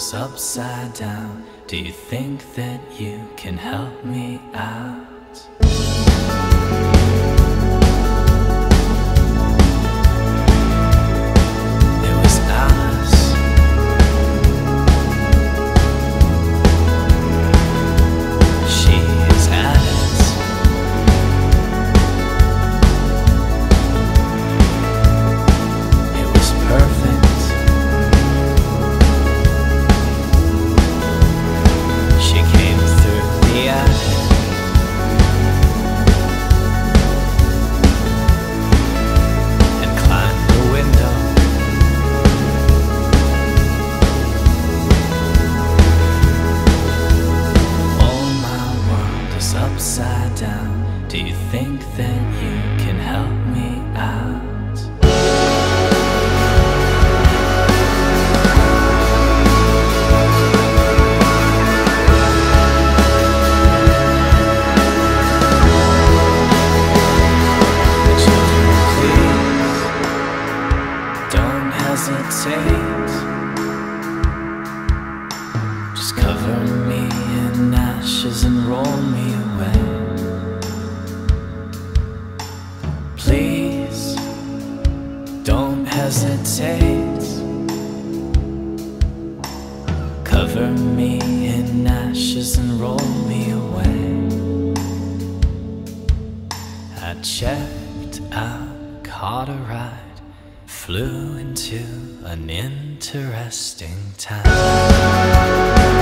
is upside down. Do you think that you can help me out? Upside down. Do you think that you can help me out? Children, please don't hesitate. Just cover me in ashes and roll me away. Please don't hesitate. Cover me in ashes and roll me away. I checked out, caught a ride, flew into an interesting town.